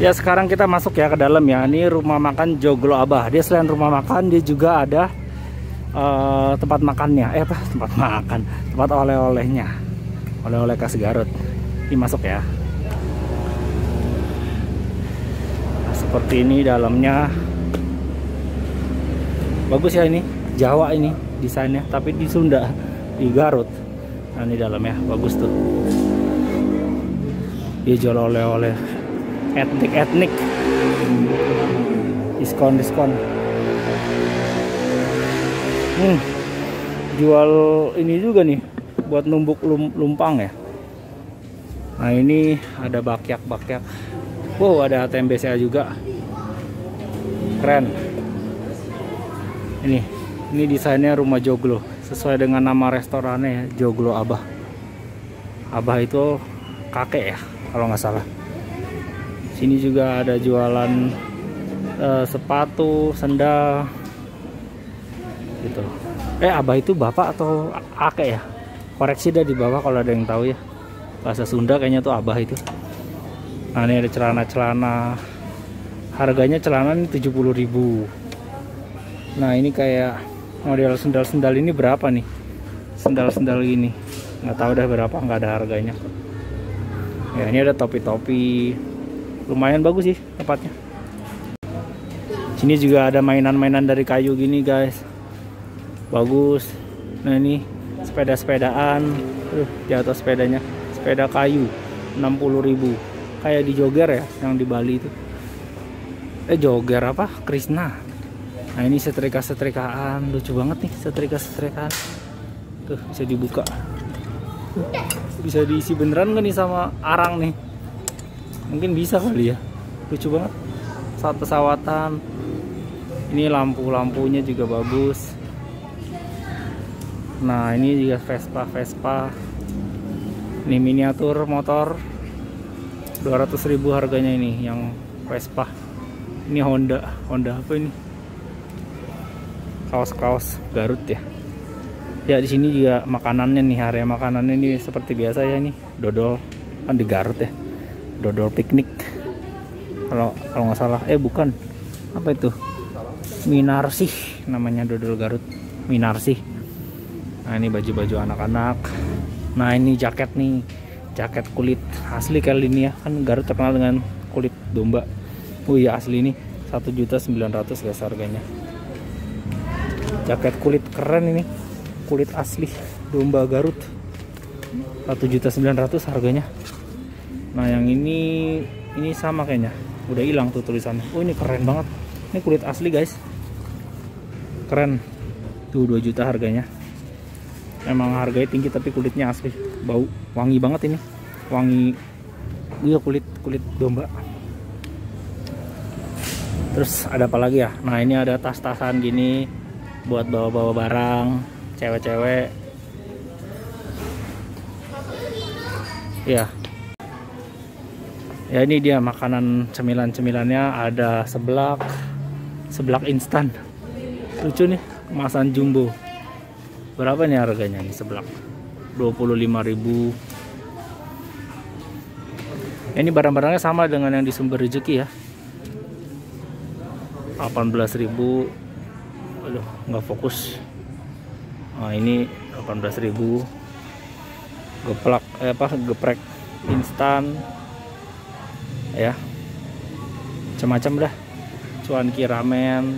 Ya, sekarang kita masuk ya ke dalam ya. Ini rumah makan Joglo Abah. Dia selain rumah makan, dia juga ada tempat makannya. Tempat makan, tempat oleh-olehnya, oleh-oleh khas Garut. Ini masuk ya. Nah, seperti ini dalamnya. Bagus ya, ini Jawa ini desainnya, tapi di Sunda, di Garut. Nah, ini dalamnya bagus tuh. Dia jual oleh-oleh etnik, diskon. Jual ini juga nih buat numbuk lumpang ya. Nah, ini ada bakyak. Wow, ada ATM BCA juga, keren. Ini desainnya rumah Joglo, sesuai dengan nama restorannya ya, Joglo Abah. Abah itu kakek ya kalau nggak salah. Sini juga ada jualan sepatu, sendal gitu. Abah itu bapak atau kakek ya? Koreksi dah di bawah kalau ada yang tahu ya. Bahasa Sunda kayaknya tuh Abah itu. Nah, ini ada celana. Harganya celana ini 70.000. Nah, ini kayak model sendal ini berapa nih? Sendal gini. Nggak tahu dah berapa, nggak ada harganya. Ya, ini ada topi. Lumayan bagus sih tempatnya. Sini juga ada mainan-mainan dari kayu gini guys, bagus. Nah, ini sepedaan. Di atas sepedanya sepeda kayu 60.000, kayak di Jogger ya yang di Bali itu. Jogger apa? Krishna. Nah, ini setrika-setrikaan, lucu banget nih setrika-setrikaan. Tuh, bisa dibuka. Bisa diisi beneran kan nih sama arang nih? Mungkin bisa kali ya. Lucu banget. Saat pesawatan. Ini lampunya juga bagus. Nah, ini juga Vespa. Ini miniatur motor 200.000 harganya ini yang Vespa. Ini Honda apa ini? Kaos Garut ya. Ya, di sini juga makanannya nih, area makanannya ini seperti biasa ya, nih dodol kan di Garut ya. Dodol piknik kalau nggak salah. Bukan, apa itu, Minarsih namanya, dodol Garut Minarsih. Nah, ini baju anak-anak. Nah, ini jaket kulit asli kali ini ya, kan Garut terkenal dengan kulit domba. Ya, asli ini 1.900.000 guys harganya. Jaket kulit keren ini, kulit asli domba Garut, 1.900.000 harganya. Nah, yang ini sama kayaknya, udah hilang tuh tulisannya. Ini keren banget, ini kulit asli guys, keren tuh, 2 juta harganya. Emang harganya tinggi tapi kulitnya asli, bau wangi banget ini, wangi iya, kulit domba. Terus ada apa lagi ya? Nah, ini ada tas-tasan gini buat bawa-bawa barang cewek-cewek ya. Ya, ini dia makanan cemilannya, ada seblak instan, lucu nih, kemasan jumbo. Berapa nih harganya nih seblak? 25.000. Ini barang-barangnya sama dengan yang di Sumber Rezeki ya, 18.000. Aduh, nggak fokus. Nah, ini 18.000. Geprek instan ya, macam-macam dah. Cuanki ramen.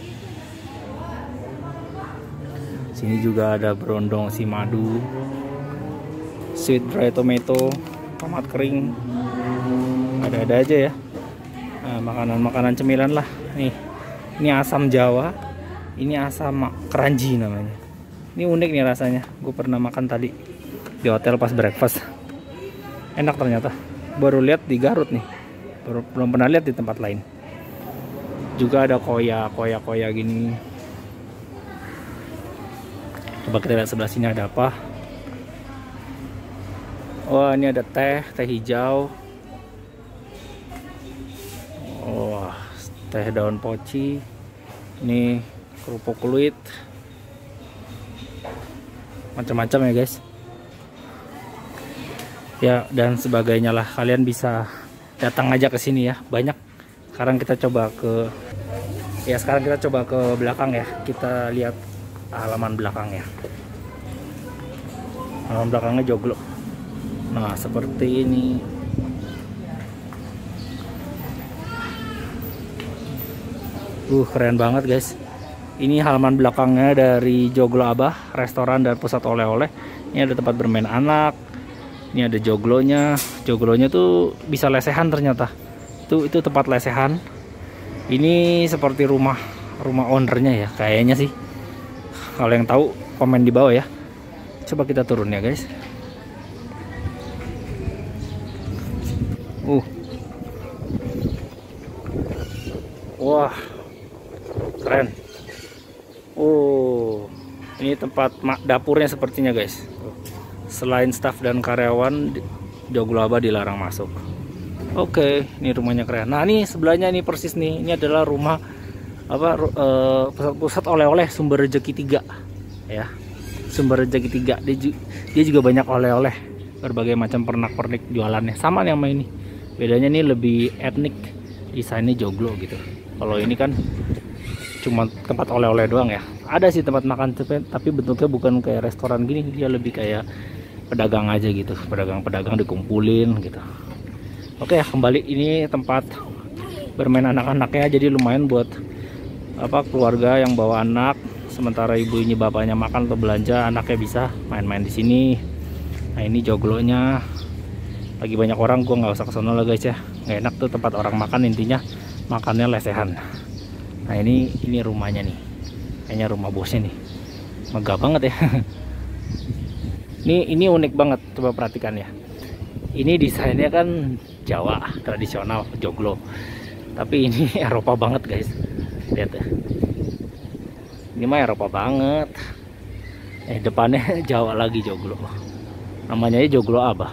Sini juga ada berondong si madu, sweet dry tomato, tomat kering, ada aja ya. Nah, makanan cemilan lah nih. Ini asam Jawa, ini asam keranji namanya. Ini unik nih rasanya, gue pernah makan tadi di hotel pas breakfast, enak ternyata. Baru lihat di Garut nih, belum pernah lihat di tempat lain. Juga ada koya gini. Coba kita lihat sebelah sini ada apa. Wah, ini ada teh hijau. Wah, teh daun poci. Ini kerupuk kulit. Macam-macam ya guys. Ya, dan sebagainya lah. Kalian bisa datang aja ke sini ya, banyak. Sekarang kita coba ke belakang ya. Kita lihat halaman belakang ya. Halaman belakangnya joglo. Nah, seperti ini. Keren banget guys. Ini halaman belakangnya dari Joglo Abah, restoran dan pusat oleh-oleh. Ini ada tempat bermain anak. Ini ada joglonya. Joglonya tuh bisa lesehan ternyata. Itu tempat lesehan. Ini seperti rumah ownernya ya, kayaknya sih. Kalau yang tahu komen di bawah ya. Coba kita turun ya guys. Wah, keren. Ini tempat dapurnya sepertinya guys. Selain staf dan karyawan, Joglo Abah dilarang masuk. Oke, ini rumahnya keren. Nah, ini sebelahnya ini persis nih. Ini adalah rumah pusat oleh-oleh Sumber Rezeki 3 ya. Sumber Rezeki 3. Dia juga banyak oleh-oleh, berbagai macam pernak-pernik jualannya. Sama nih sama ini. Bedanya nih lebih etnik, desainnya joglo gitu. Kalau ini kan cuma tempat oleh-oleh doang ya. Ada sih tempat makan tapi bentuknya bukan kayak restoran gini, dia lebih kayak pedagang aja gitu. Pedagang-pedagang dikumpulin gitu. Oke, kembali ini tempat bermain anak-anaknya, jadi lumayan buat keluarga yang bawa anak. Sementara ibu ini bapaknya makan atau belanja, anaknya bisa main-main di sini. Nah, ini joglonya. Lagi banyak orang, gua nggak usah kesana lah guys ya. Nggak enak tuh tempat orang makan, intinya makannya lesehan. Nah, ini rumahnya nih. Kayaknya rumah bosnya nih. Megah banget ya. Ini unik banget, coba perhatikan ya. Ini desainnya kan Jawa tradisional joglo. Tapi ini Eropa banget guys. Lihat ya. Ini mah Eropa banget. Depannya Jawa lagi joglo. Namanya Joglo Abah.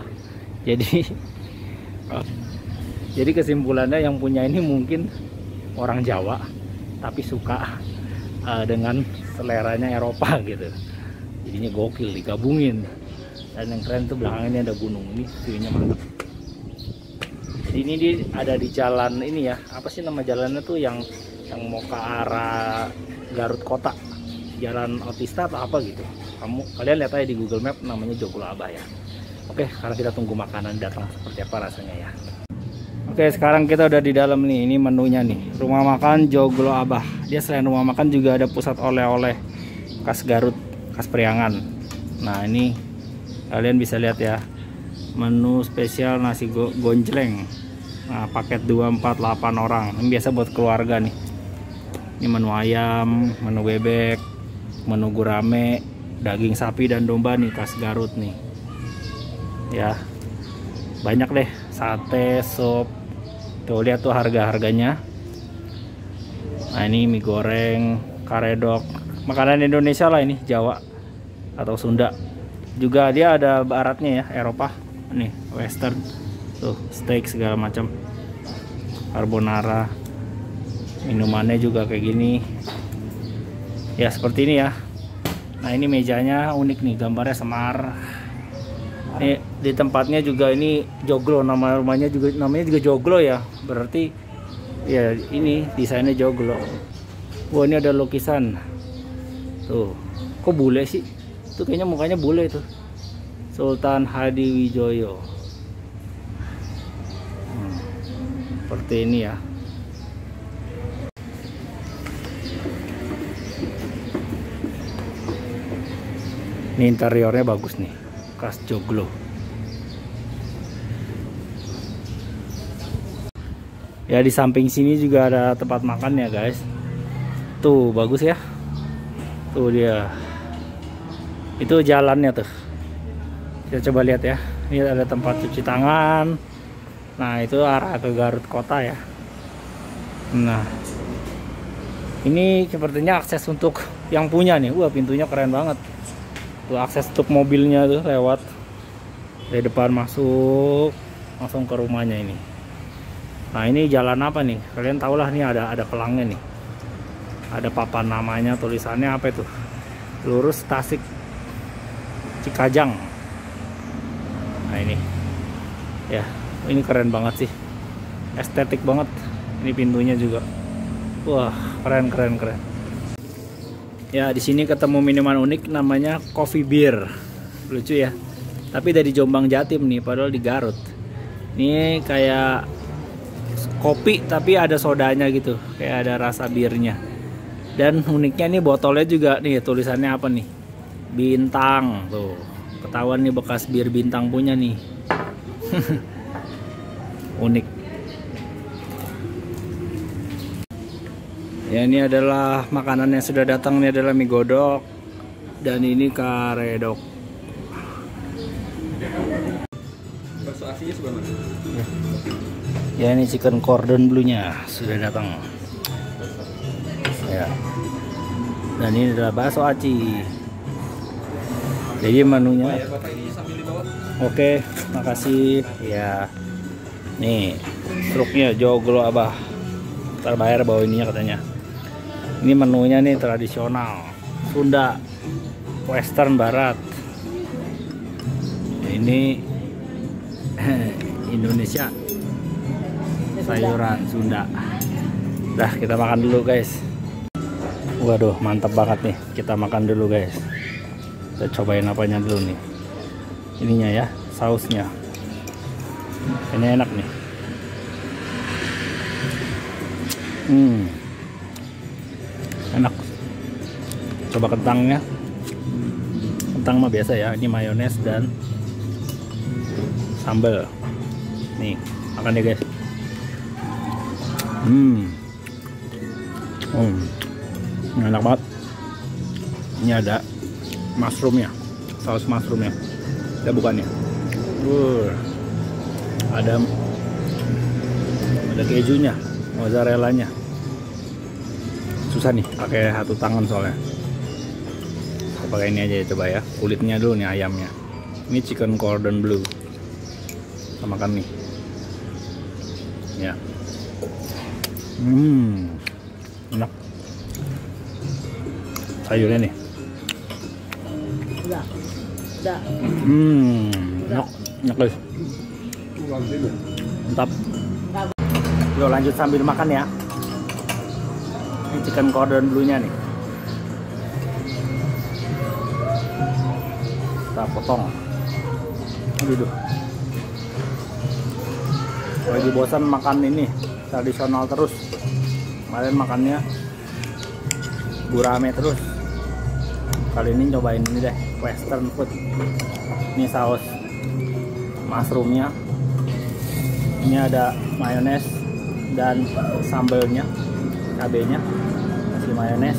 Jadi kesimpulannya yang punya ini mungkin orang Jawa tapi suka dengan seleranya Eropa gitu. Jadinya gokil digabungin. Dan yang keren tuh belakangnya ada gunung, ini view-nya mantap. Jadi ini ada di jalan ini ya. Apa sih nama jalannya tuh yang mau ke arah Garut Kota. Jalan Otista atau apa gitu. Kalian lihat aja di Google Map, namanya Joglo Abah ya. Oke, sekarang kita tunggu makanan datang seperti apa rasanya ya. Oke, sekarang kita udah di dalam nih. Ini menunya nih. Rumah makan Joglo Abah. Dia selain rumah makan juga ada pusat oleh-oleh khas Garut, khas Priangan. Nah, ini kalian bisa lihat ya. Menu spesial nasi gonjleng. Nah, paket 248 orang. Ini biasa buat keluarga nih. Ini menu ayam, menu bebek, menu gurame, daging sapi dan domba nih khas Garut nih. Ya. Banyak deh, sate, sop. Tuh lihat tuh harga-harganya. Nah, ini mie goreng, karedok, makanan Indonesia lah ini, Jawa atau Sunda. Juga dia ada baratnya ya, Eropa. Nih, western. Tuh, steak segala macam. Carbonara. Minumannya juga kayak gini. Ya, seperti ini ya. Nah, ini mejanya unik nih, gambarnya semar. Ini di tempatnya juga ini joglo, nama rumahnya juga namanya juga joglo ya, berarti ya ini desainnya joglo. Wah, ini ada lukisan tuh, kok bule sih? Tuh kayaknya mukanya bule tuh, Sultan Hadiwijoyo. Seperti ini ya. Ini interiornya bagus nih, khas joglo. Ya, di samping sini juga ada tempat makan ya guys. Tuh bagus ya. Tuh dia. Itu jalannya tuh. Kita coba lihat ya. Ini ada tempat cuci tangan. Nah, itu arah ke Garut Kota ya. Nah, ini sepertinya akses untuk yang punya nih. Wah, pintunya keren banget. Tuh akses untuk mobilnya tuh lewat dari depan, masuk langsung ke rumahnya ini. Nah, ini jalan apa nih? Kalian tau lah, nih ada pelangnya nih. Ada papan namanya, tulisannya apa itu? Lurus Tasik Cikajang. Nah, ini. Ya, ini keren banget sih. estetik banget. Ini pintunya juga. Wah, keren. Ya, di sini ketemu minuman unik namanya coffee beer. Lucu ya. Tapi dari Jombang Jatim nih, padahal di Garut. Ini kayak kopi tapi ada sodanya gitu, kayak ada rasa birnya. Dan uniknya nih botolnya juga nih tulisannya apa nih? Bintang. Tuh, ketahuan nih bekas bir Bintang punya nih. Unik. Ya, ini adalah makanan yang sudah datang. Ini adalah mie godok dan ini karedok. Bakso asinya sebelah mana? Ya, ini chicken cordon bleu-nya sudah datang. Ya. Dan ini adalah bakso aci. Jadi menunya. Ya, Bapak ini sambil dibawa. Oke, makasih. Ya. Nih, struknya joglo abah. Ntar bayar bawa ininya katanya. Ini menunya nih tradisional Sunda, Western Barat. Ini Indonesia, sayuran Sunda. Dah, kita makan dulu guys. Waduh, mantap banget nih. Kita makan dulu guys. Kita cobain apanya dulu nih. Ininya ya, sausnya. Ini enak nih. Enak. Coba kentangnya. Kentang mah biasa ya. Ini mayones dan sambal. Nih, makan deh guys. Enak banget. Ini ada mushroomnya, saus mushroomnya. Ada bukannya? Ada kejunya, mozzarellanya. Susah nih pakai satu tangan soalnya. Saya pakai ini aja ya, coba ya. Kulitnya dulu nih ayamnya. Ini chicken cordon bleu. Kita makan nih. Ya. Enak. Sayurnya nih. Enak guys. Mantap. Yuk lanjut sambil makan ya. Ini chicken cordon bleu-nya nih. Kita potong. Aduh. Lagi bosan makan ini tradisional terus. Kemarin makannya gurame terus. Kali ini cobain ini deh, western food. Ini saus mushroomnya. Ini ada mayones dan sambalnya, cabenya. Kasih mayones,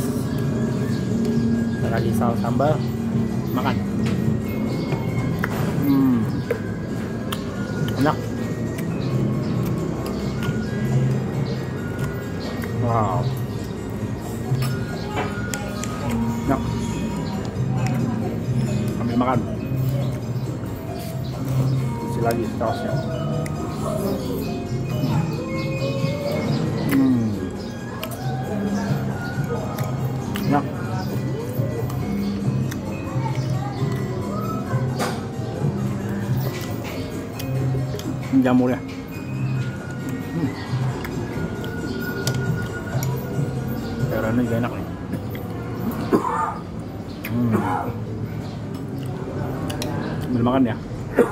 kasih saus sambal, makan. Enak. Wow. Enak. Ambil makan. Isi lagi sausnya. Enak. Ini jamurnya. Sayurannya juga enak nih. Sambil makan ya.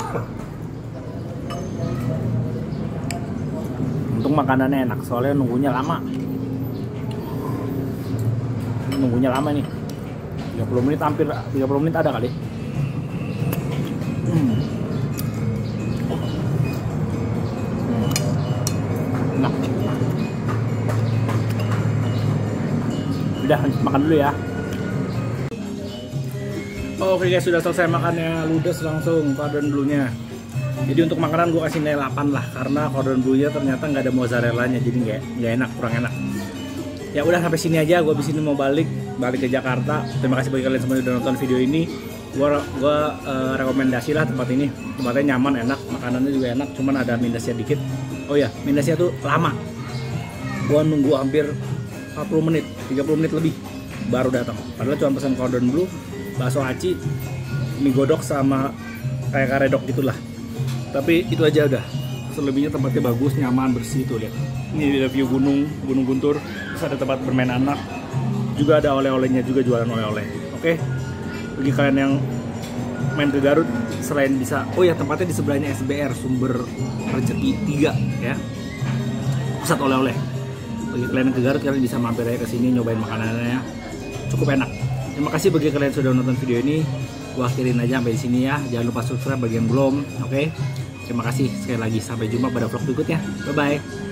Untung makanannya enak, soalnya nunggunya lama. Nunggunya lama nih. 30 menit, hampir 30 menit ada kali. Enak. Udah, makan dulu ya. Oke guys, sudah selesai makannya, ludes langsung cordon bleu-nya. Jadi untuk makanan gue kasih nilai 8 lah, karena cordon bleu-nya ternyata nggak ada mozzarella-nya, jadi nggak enak, kurang enak. Ya udah, sampai sini aja. Gue abis ini mau balik ke Jakarta. Terima kasih bagi kalian semua yang udah nonton video ini. Gue rekomendasi lah tempat ini. Tempatnya nyaman, enak, makanannya juga enak. Cuman ada minusnya dikit. Oh ya, minusnya tuh lama. Gue nunggu hampir 40 menit, 30 menit lebih baru datang. Padahal cuma pesan cordon bleu, bakso aci, mie godok sama kayak karedok gitulah. Tapi itu aja udah. Selebihnya tempatnya bagus, nyaman, bersih tuh lihat. Ini ada view Gunung Guntur. Terus ada tempat bermain anak. Juga ada oleh-olehnya, juga jualan oleh-oleh. Oke. Bagi kalian yang main ke Garut, selain bisa, oh ya tempatnya di sebelahnya SBR, Sumber Rezeki 3 ya. Pusat oleh-oleh. Bagi kalian yang ke Garut, kalian bisa mampir aja ke sini nyobain makanannya. Cukup enak. Terima kasih bagi kalian yang sudah nonton video ini. Gua akhirin aja sampai di sini ya. Jangan lupa subscribe bagi yang belum. Oke. Terima kasih sekali lagi. Sampai jumpa pada vlog berikutnya. Bye bye.